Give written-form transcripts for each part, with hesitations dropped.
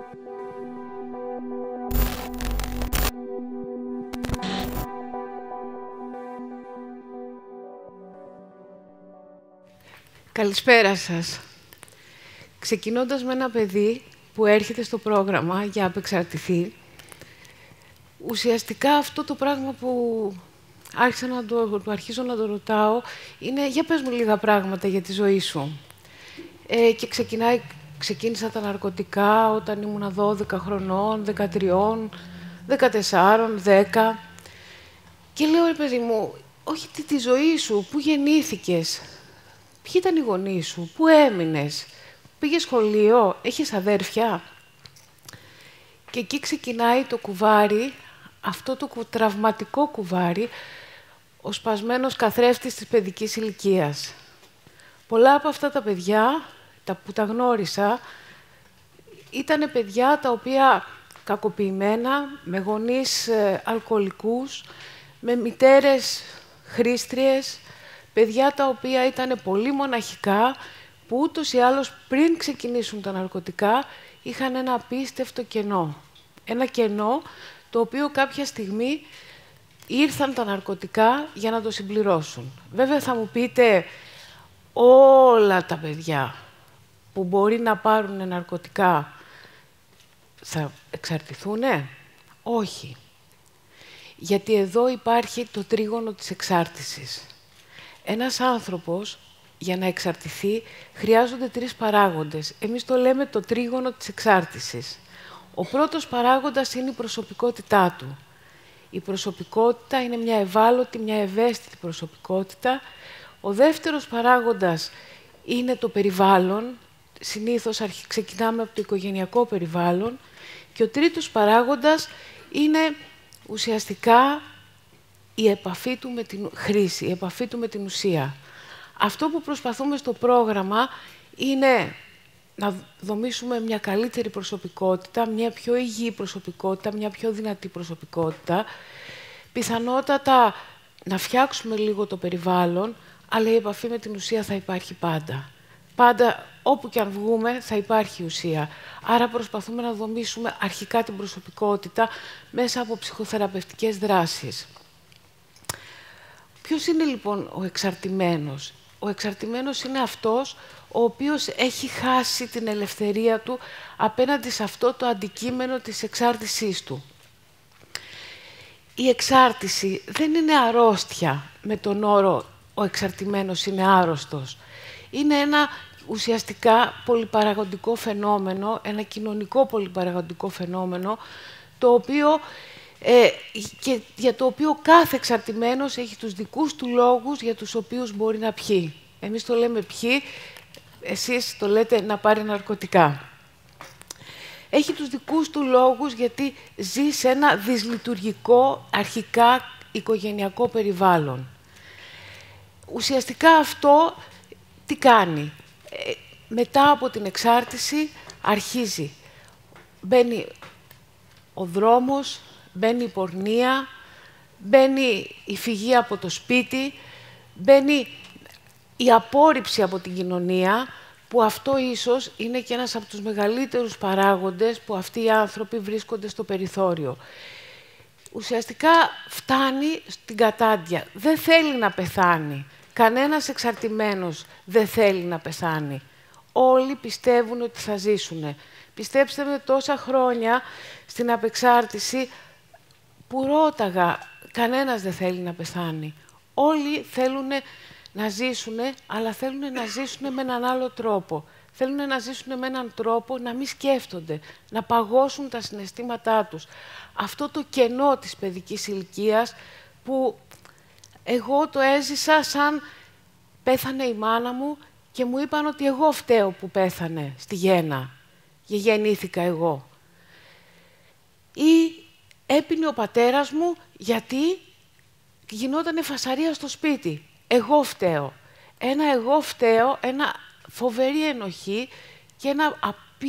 Καλησπέρα σας. Ξεκινώντας με ένα παιδί που έρχεται στο πρόγραμμα για απεξαρτηθεί, ουσιαστικά αυτό το πράγμα που αρχίζω να το ρωτάω είναι «Για πες μου λίγα πράγματα για τη ζωή σου». Και ξεκίνησα τα ναρκωτικά όταν ήμουν 12 χρονών, 13, 14, 10. Και λέω, ρε παιδί μου, όχι τη ζωή σου, πού γεννήθηκες, ποιοι ήταν οι γονείς σου, πού έμεινες, πήγες σχολείο, έχεις αδέρφια. Και εκεί ξεκινάει το κουβάρι, αυτό το τραυματικό κουβάρι, ο σπασμένος καθρέφτης της παιδικής ηλικίας. Πολλά από αυτά τα παιδιά που τα γνώρισα, ήταν παιδιά τα οποία κακοποιημένα, με γονείς αλκοολικούς, με μητέρες χρήστριες, παιδιά τα οποία ήταν πολύ μοναχικά, που ούτως ή άλλως πριν ξεκινήσουν τα ναρκωτικά, είχαν ένα απίστευτο κενό. Ένα κενό το οποίο κάποια στιγμή ήρθαν τα ναρκωτικά για να το συμπληρώσουν. Βέβαια θα μου πείτε, όλα τα παιδιά που μπορεί να πάρουν ναρκωτικά θα εξαρτηθούνε? Όχι. Γιατί εδώ υπάρχει το τρίγωνο της εξάρτησης. Ένας άνθρωπος, για να εξαρτηθεί, χρειάζονται 3 παράγοντες. Εμείς το λέμε το τρίγωνο της εξάρτησης. Ο πρώτος παράγοντας είναι η προσωπικότητά του. Η προσωπικότητα είναι μια ευάλωτη, μια ευαίσθητη προσωπικότητα. Ο δεύτερος παράγοντας είναι το περιβάλλον. Συνήθως ξεκινάμε από το οικογενειακό περιβάλλον. Και ο τρίτος παράγοντας είναι ουσιαστικά η επαφή του με την χρήση, η επαφή του με την ουσία. Αυτό που προσπαθούμε στο πρόγραμμα είναι να δομήσουμε μια καλύτερη προσωπικότητα, μια πιο υγιή προσωπικότητα, μια πιο δυνατή προσωπικότητα. Πιθανότατα να φτιάξουμε λίγο το περιβάλλον, αλλά η επαφή με την ουσία θα υπάρχει πάντα. Πάντα, όπου και αν βγούμε, θα υπάρχει ουσία. Άρα προσπαθούμε να δομήσουμε αρχικά την προσωπικότητα μέσα από ψυχοθεραπευτικές δράσεις. Ποιος είναι λοιπόν ο εξαρτημένος? Ο εξαρτημένος είναι αυτός ο οποίος έχει χάσει την ελευθερία του απέναντι σε αυτό το αντικείμενο της εξάρτησής του. Η εξάρτηση δεν είναι αρρώστια με τον όρο «ο εξαρτημένος είναι άρρωστος». Είναι ένα ουσιαστικά πολυπαραγοντικό φαινόμενο, ένα κοινωνικό πολυπαραγοντικό φαινόμενο, το οποίο, και για το οποίο κάθε εξαρτημένος έχει τους δικούς του λόγους για τους οποίους μπορεί να πιει. Εμείς το λέμε πιει, εσείς το λέτε να πάρει ναρκωτικά. Έχει τους δικούς του λόγους γιατί ζει σε ένα δυσλειτουργικό, αρχικά οικογενειακό περιβάλλον. Ουσιαστικά αυτό τι κάνει? Μετά από την εξάρτηση αρχίζει. Μπαίνει ο δρόμος, μπαίνει η πορνεία, μπαίνει η φυγή από το σπίτι, μπαίνει η απόρριψη από την κοινωνία, που αυτό ίσως είναι και ένας από τους μεγαλύτερους παράγοντες που αυτοί οι άνθρωποι βρίσκονται στο περιθώριο. Ουσιαστικά φτάνει στην κατάντια. Δεν θέλει να πεθάνει. Κανένας εξαρτημένος δεν θέλει να πεθάνει. Όλοι πιστεύουν ότι θα ζήσουν. Πιστέψτε με, τόσα χρόνια στην απεξάρτηση που ρώταγα, κανένας δεν θέλει να πεθάνει. Όλοι θέλουν να ζήσουν, αλλά θέλουν να ζήσουν με έναν άλλο τρόπο. Θέλουν να ζήσουν με έναν τρόπο να μην σκέφτονται, να παγώσουν τα συναισθήματά τους. Αυτό το κενό της παιδικής ηλικίας που εγώ το έζησα σαν πέθανε η μάνα μου και μου είπαν ότι εγώ φταίω που πέθανε στη γέννα και γεννήθηκα εγώ. Ή έπινε ο πατέρας μου γιατί γινότανε φασαρία στο σπίτι. Εγώ φταίω. Ένα εγώ φταίω, ένα φοβερή ενοχή και ένα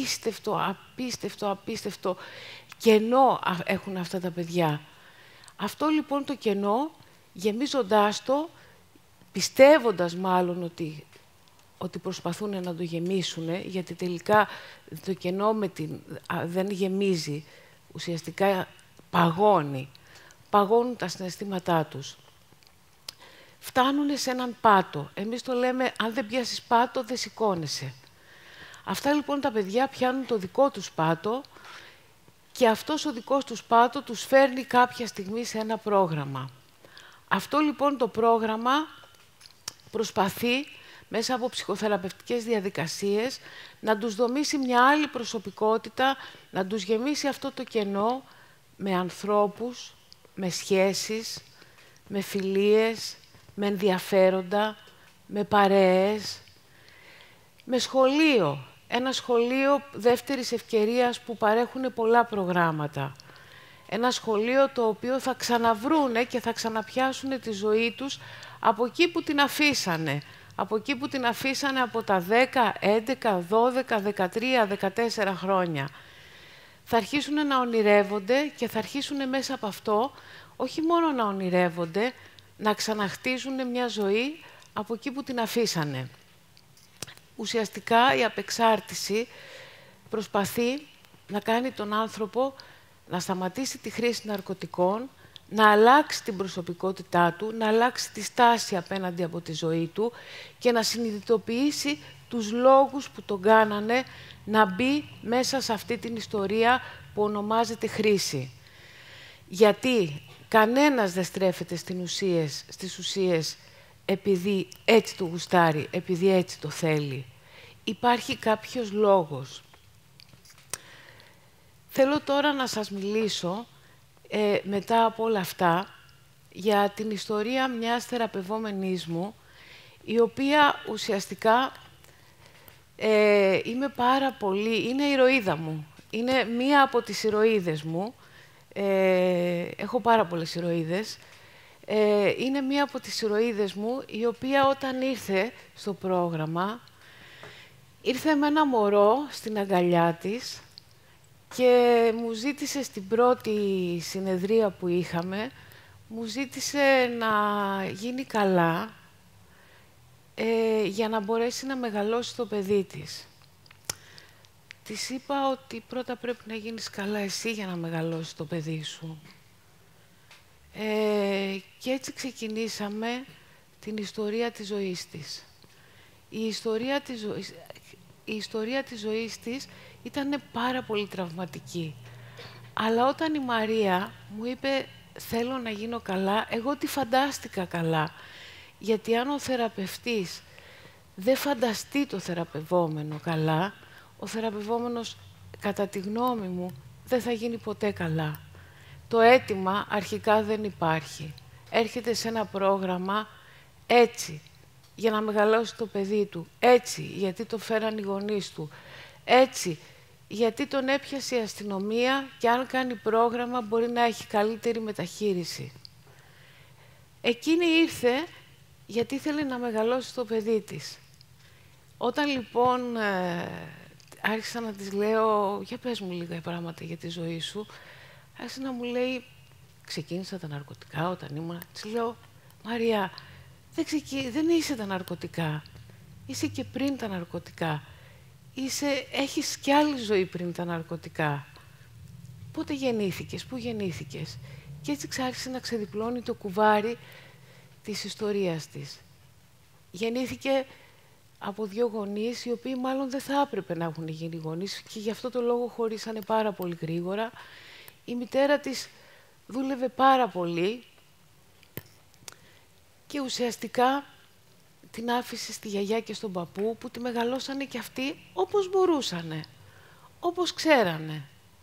απίστευτο κενό έχουν αυτά τα παιδιά. Αυτό λοιπόν το κενό, γεμίζοντάς το, πιστεύοντας μάλλον ότι ότι προσπαθούν να το γεμίσουν, γιατί τελικά το κενό δεν γεμίζει, ουσιαστικά παγώνει. Παγώνουν τα συναισθήματά τους. Φτάνουν σε έναν πάτο. Εμείς το λέμε, αν δεν πιάσεις πάτο, δεν σηκώνεσαι. Αυτά λοιπόν τα παιδιά πιάνουν το δικό τους πάτο και αυτός ο δικός τους πάτο τους φέρνει κάποια στιγμή σε ένα πρόγραμμα. Αυτό λοιπόν το πρόγραμμα προσπαθεί μέσα από ψυχοθεραπευτικές διαδικασίες να τους δομήσει μια άλλη προσωπικότητα, να τους γεμίσει αυτό το κενό με ανθρώπους, με σχέσεις, με φιλίες, με ενδιαφέροντα, με παρέες, με σχολείο. Ένα σχολείο δεύτερης ευκαιρίας που παρέχουν πολλά προγράμματα. Ένα σχολείο το οποίο θα ξαναβρούνε και θα ξαναπιάσουν τη ζωή τους από εκεί που την αφήσανε. Από εκεί που την αφήσανε από τα 10, 11, 12, 13, 14 χρόνια. Θα αρχίσουν να ονειρεύονται και θα αρχίσουν μέσα από αυτό όχι μόνο να ονειρεύονται, να ξαναχτίζουν μια ζωή από εκεί που την αφήσανε. Ουσιαστικά η απεξάρτηση προσπαθεί να κάνει τον άνθρωπο να σταματήσει τη χρήση ναρκωτικών, να αλλάξει την προσωπικότητά του, να αλλάξει τη στάση απέναντι από τη ζωή του και να συνειδητοποιήσει τους λόγους που τον κάνανε να μπει μέσα σε αυτή την ιστορία που ονομάζεται χρήση. Γιατί κανένας δεν στρέφεται στις ουσίες επειδή έτσι το γουστάρει, επειδή έτσι το θέλει. Υπάρχει κάποιος λόγος. Θέλω τώρα να σας μιλήσω, μετά από όλα αυτά, για την ιστορία μιας θεραπευόμενης μου, η οποία ουσιαστικά είναι η ηρωίδα μου. Είναι μία από τις ηρωίδες μου. Έχω πάρα πολλές ηρωίδες. Είναι μία από τις ηρωίδες μου, η οποία όταν ήρθε στο πρόγραμμα, ήρθε με ένα μωρό στην αγκαλιά της και μου ζήτησε στην πρώτη συνεδρία που είχαμε, μου ζήτησε να γίνει καλά για να μπορέσει να μεγαλώσει το παιδί της. Της είπα ότι πρώτα πρέπει να γίνεις καλά εσύ για να μεγαλώσεις το παιδί σου. Και έτσι ξεκινήσαμε την ιστορία της ζωής της. Η ιστορία της ζωής της ήταν πάρα πολύ τραυματική. Αλλά όταν η Μαρία μου είπε «θέλω να γίνω καλά», εγώ τη φαντάστηκα καλά. Γιατί αν ο θεραπευτής δεν φανταστεί το θεραπευόμενο καλά, ο θεραπευόμενος, κατά τη γνώμη μου, δεν θα γίνει ποτέ καλά. Το αίτημα αρχικά δεν υπάρχει. Έρχεται σε ένα πρόγραμμα έτσι, για να μεγαλώσει το παιδί του. Έτσι, γιατί το φέραν οι γονείς του. Έτσι, γιατί τον έπιασε η αστυνομία και αν κάνει πρόγραμμα μπορεί να έχει καλύτερη μεταχείριση. Εκείνη ήρθε γιατί ήθελε να μεγαλώσει το παιδί της. Όταν λοιπόν άρχισα να της λέω «Για πες μου λίγα πράγματα για τη ζωή σου», άρχισε να μου λέει «Ξεκίνησα τα ναρκωτικά όταν ήμουν». Της λέω «Μαρία, δεν είσαι τα ναρκωτικά. Είσαι και πριν τα ναρκωτικά. Έχεις κι άλλη ζωή πριν τα ναρκωτικά. Πότε γεννήθηκες, πού γεννήθηκες?» Και έτσι άρχισε να ξεδιπλώνει το κουβάρι της ιστορίας της. Γεννήθηκε από δύο γονείς, οι οποίοι μάλλον δεν θα έπρεπε να έχουν γίνει γονείς και γι' αυτό το λόγο χωρίσανε πάρα πολύ γρήγορα. Η μητέρα της δούλευε πάρα πολύ και ουσιαστικά την άφησε στη γιαγιά και στον παππού που τη μεγαλώσανε κι αυτοί όπως μπορούσανε, όπως ξέρανε.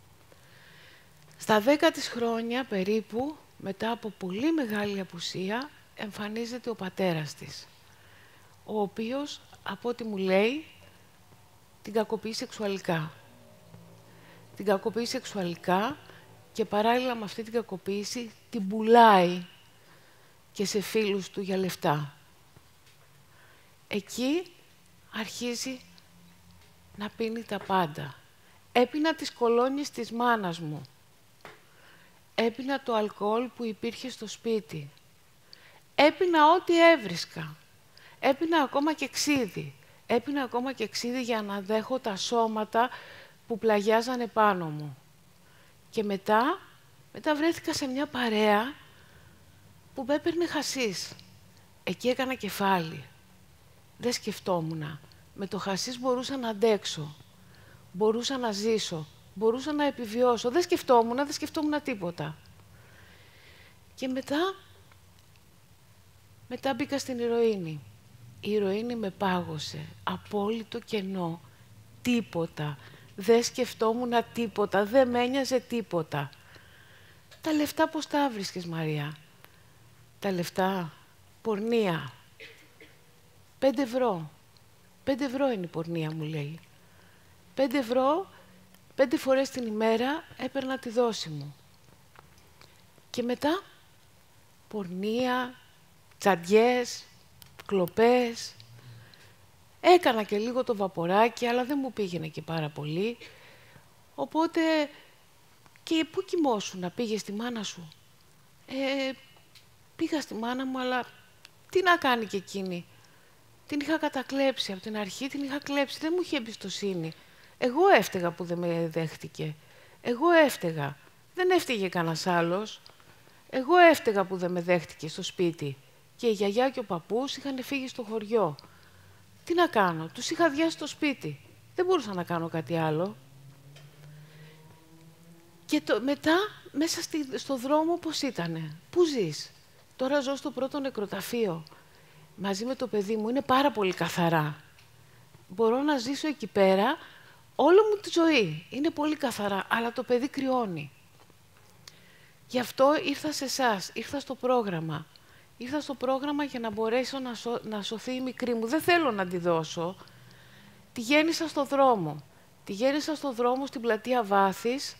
Στα 10 της χρόνια περίπου, μετά από πολύ μεγάλη απουσία, εμφανίζεται ο πατέρας της, ο οποίος, από ό,τι μου λέει, την κακοποιεί σεξουαλικά. Την κακοποιεί σεξουαλικά και παράλληλα με αυτή την κακοποίηση την πουλάει και σε φίλους του για λεφτά. Εκεί αρχίζει να πίνει τα πάντα. Έπινα τις κολόνιες της μάνας μου. Έπινα το αλκοόλ που υπήρχε στο σπίτι. Έπινα ό,τι έβρισκα. Έπινα ακόμα και ξύδι. Έπινα ακόμα και ξύδι για να δέχω τα σώματα που πλαγιάζανε πάνω μου. Και μετά βρέθηκα σε μια παρέα που με έπαιρνε χασίς. Εκεί έκανα κεφάλι. Δεν σκεφτόμουνα. Με το χασίς μπορούσα να αντέξω. Μπορούσα να ζήσω. Μπορούσα να επιβιώσω. Δεν σκεφτόμουνα τίποτα. Και μετά μπήκα στην ηρωίνη. Η ηρωίνη με πάγωσε. Απόλυτο κενό. Τίποτα. Δεν σκεφτόμουν τίποτα. Δεν με ένοιαζε τίποτα. Τα λεφτά πώς τα βρίσκες, Μαρία? Τα λεφτά, πορνεία. 5 ευρώ. 5 ευρώ είναι η πορνεία, μου λέει. 5 ευρώ, 5 φορές την ημέρα έπαιρνα τη δόση μου. Και μετά, πορνεία, τσαντιές, κλοπές. Έκανα και λίγο το βαποράκι, αλλά δεν μου πήγαινε και πάρα πολύ. Οπότε, και πού κοιμόσουνα, πήγες στη μάνα σου? Πήγα στη μάνα μου, αλλά τι να κάνει και εκείνη? Την είχα κατακλέψει από την αρχή, την είχα κλέψει, δεν μου είχε εμπιστοσύνη. Εγώ έφταιγα που δεν με δέχτηκε. Εγώ έφταιγα. Δεν έφταιγε κανένας άλλος. Εγώ έφταιγα που δεν με δέχτηκε στο σπίτι. Και η γιαγιά και ο παππούς είχαν φύγει στο χωριό. Τι να κάνω, τους είχα διάσει στο σπίτι. Δεν μπορούσα να κάνω κάτι άλλο. Και μετά, μέσα στο δρόμο, πώς ήτανε? Πού ζεις? Τώρα ζω στο πρώτο νεκροταφείο. Μαζί με το παιδί μου, είναι πάρα πολύ καθαρά. Μπορώ να ζήσω εκεί πέρα όλη μου τη ζωή. Είναι πολύ καθαρά, αλλά το παιδί κρυώνει. Γι' αυτό ήρθα σε εσάς, ήρθα στο πρόγραμμα. Ήρθα στο πρόγραμμα για να μπορέσω να σωθεί η μικρή μου. Δεν θέλω να τη δώσω. Τη γέννησα στο δρόμο. Τη γέννησα στο δρόμο στην πλατεία Βάθης.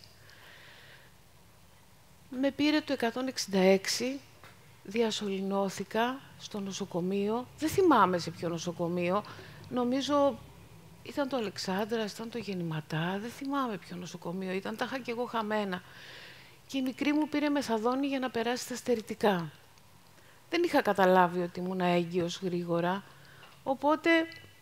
Με πήρε το 166, διασωληνώθηκα στο νοσοκομείο. Δεν θυμάμαι σε ποιο νοσοκομείο. Νομίζω ήταν το Αλεξάνδρας, ήταν το Γεννηματά. Δεν θυμάμαι ποιο νοσοκομείο ήταν. Τα είχα και εγώ χαμένα. Και η μικρή μου πήρε μεθαδόνη για να περάσει τα στερητικά. Δεν είχα καταλάβει ότι ήμουν έγκυος γρήγορα, οπότε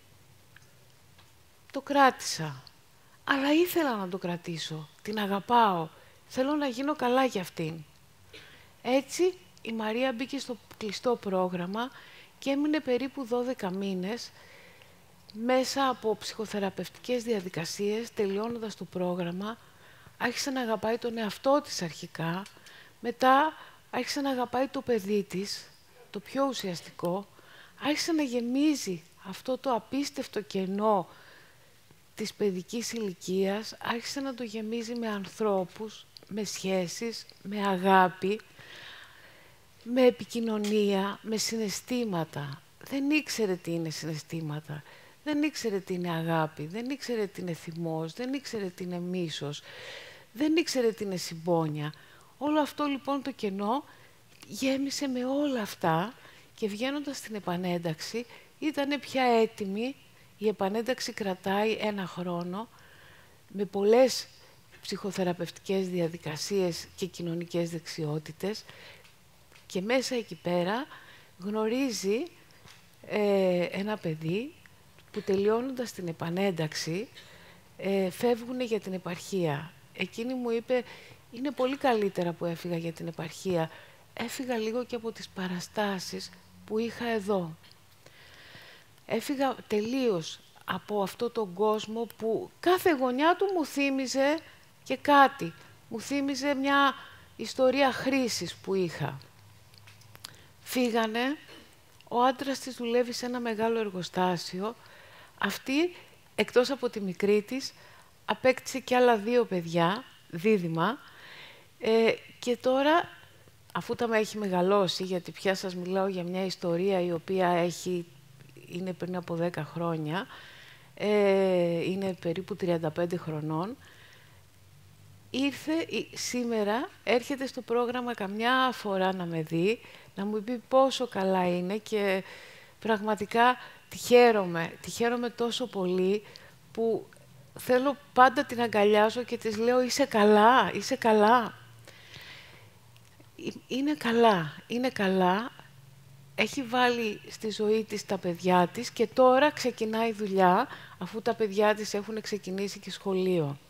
το κράτησα. Αλλά ήθελα να το κρατήσω. Την αγαπάω. Θέλω να γίνω καλά για αυτήν. Έτσι, η Μαρία μπήκε στο κλειστό πρόγραμμα και έμεινε περίπου 12 μήνες μέσα από ψυχοθεραπευτικές διαδικασίες, τελειώνοντας το πρόγραμμα. Άρχισε να αγαπάει τον εαυτό της αρχικά, μετά άρχισε να αγαπάει το παιδί της, το πιο ουσιαστικό, άρχισε να γεμίζει αυτό το απίστευτο κενό της παιδικής ηλικίας, άρχισε να το γεμίζει με ανθρώπους, με σχέσεις, με αγάπη, με επικοινωνία, με συναισθήματα. Δεν ήξερε τι είναι συναισθήματα, δεν ήξερε τι είναι αγάπη, δεν ήξερε τι είναι θυμός, δεν ήξερε τι είναι μίσος, δεν ήξερε τι είναι συμπόνια. Όλο αυτό λοιπόν το κενό γέμισε με όλα αυτά και βγαίνοντας στην επανένταξη ήταν πια έτοιμη. Η επανένταξη κρατάει 1 χρόνο με πολλές ψυχοθεραπευτικές διαδικασίες και κοινωνικές δεξιότητες και μέσα εκεί πέρα γνωρίζει ένα παιδί που τελειώνοντας την επανένταξη φεύγουν για την επαρχία. Εκείνη μου είπε, είναι πολύ καλύτερα που έφυγα για την επαρχία. Έφυγα λίγο και από τις παραστάσεις που είχα εδώ. Έφυγα τελείως από αυτό τον κόσμο που κάθε γωνιά του μου θύμιζε και κάτι. Μου θύμιζε μια ιστορία χρήσης που είχα. Φύγανε, ο άντρας της δουλεύει σε ένα μεγάλο εργοστάσιο. Αυτή, εκτός από τη μικρή της, απέκτησε και άλλα 2 παιδιά, δίδυμα, και τώρα, αφού τα με έχει μεγαλώσει, γιατί πια σας μιλάω για μια ιστορία η οποία είναι πριν από 10 χρόνια, είναι περίπου 35 χρονών, σήμερα έρχεται στο πρόγραμμα καμιά φορά να με δει, να μου πει πόσο καλά είναι και πραγματικά τη χαίρομαι τόσο πολύ που θέλω πάντα την αγκαλιάζω και της λέω «Είσαι καλά, είσαι καλά». Είναι καλά, έχει βάλει στη ζωή της τα παιδιά της και τώρα ξεκινάει δουλειά, αφού τα παιδιά της έχουν ξεκινήσει και σχολείο.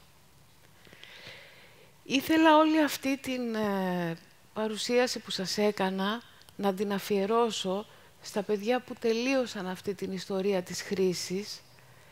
Ήθελα όλη αυτή την παρουσίαση που σας έκανα να την αφιερώσω στα παιδιά που τελείωσαν αυτή την ιστορία της χρήσης,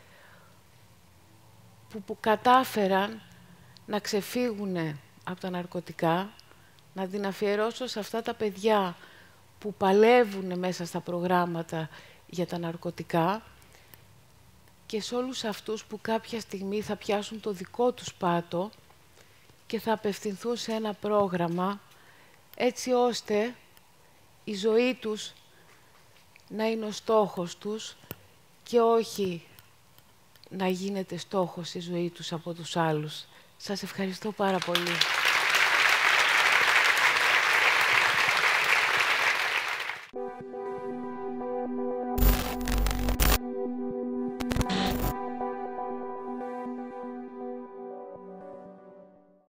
που κατάφεραν να ξεφύγουν από τα ναρκωτικά, να την αφιερώσω σε αυτά τα παιδιά που παλεύουν μέσα στα προγράμματα για τα ναρκωτικά και σε όλους αυτούς που κάποια στιγμή θα πιάσουν το δικό τους πάτο και θα απευθυνθούν σε ένα πρόγραμμα έτσι ώστε η ζωή τους να είναι ο στόχος τους και όχι να γίνεται στόχος η ζωή τους από τους άλλους. Σας ευχαριστώ πάρα πολύ.